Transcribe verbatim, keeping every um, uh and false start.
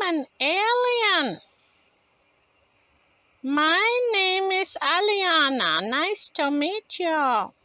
an alien. My name is Aliana. Nice to meet you.